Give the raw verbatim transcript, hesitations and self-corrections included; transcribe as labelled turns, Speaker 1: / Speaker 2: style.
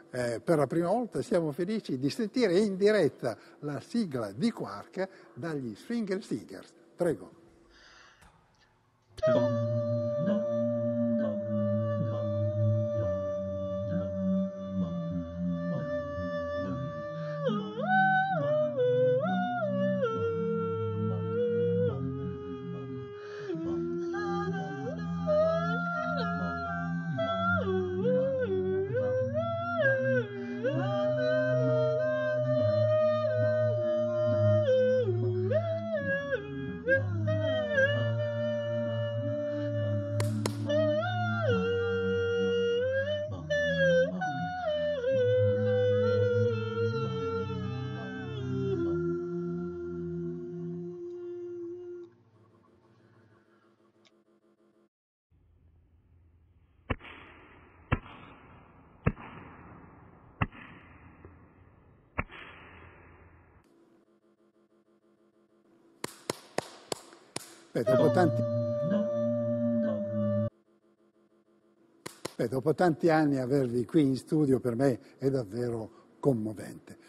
Speaker 1: eh, per la prima volta siamo felici di sentire in diretta la sigla di Quark dagli Swinger Singers. Prego. Beh, dopo tanti... Beh, dopo tanti anni avervi qui in studio per me è davvero commovente.